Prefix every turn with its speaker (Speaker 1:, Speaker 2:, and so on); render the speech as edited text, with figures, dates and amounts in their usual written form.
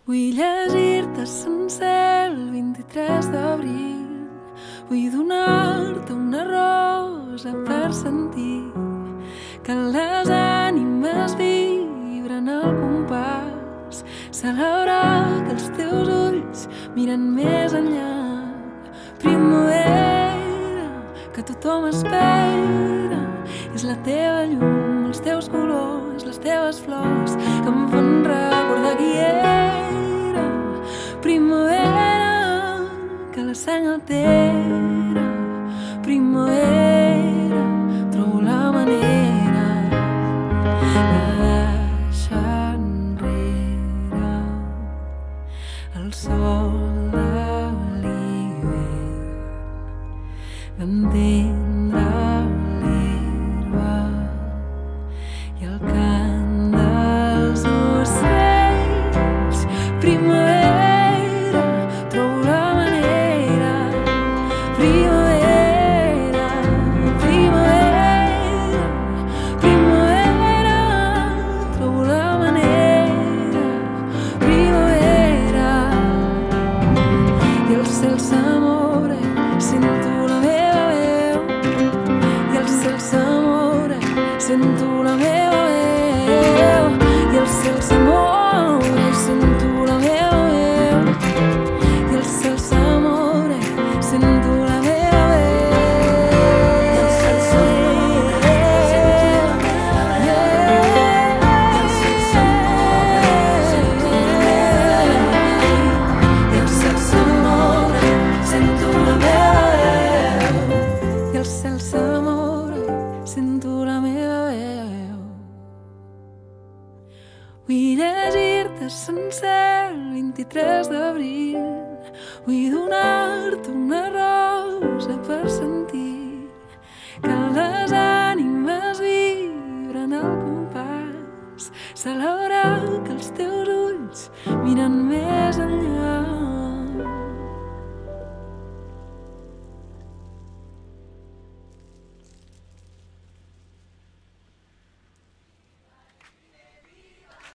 Speaker 1: Vull llegir-te sencer el 23 d'abril. Vull donar-te una rosa per sentir que les ànimes vibren al compàs. Celebrar que els teus ulls miren més enllà. Primavera, que tothom espera, és la teva llum, els teus colors, les teves flors que em fan recordar qui era. Primavera, que la sang altera. Primavera, trobo la manera de deixar enrere el sol de l'hivern, d'entendre l'herba i el cant dels ocells. Primavera, trobo la manera. Primavera, primavera, primavera, trobo la manera. Primavera, i el cel s'amore, sento la meva veu. I el cel s'amore, sento la meva veu. I el cel s'amore, sento la meva veu. I el cel s'amore, sento la meva veu. I el cel s'amore, sento la meva veu. I el cel s'amore, sento la meva veu. I el cel s'amore, sento la meva veu. I el cel s'amore, sento la meva veu. Vull llegir-te sencer el 23 d'abril. Vull donar-te una rosa per sentir que les ànimes vibren al compàs. Celebrar que els teus ulls miren més enllà.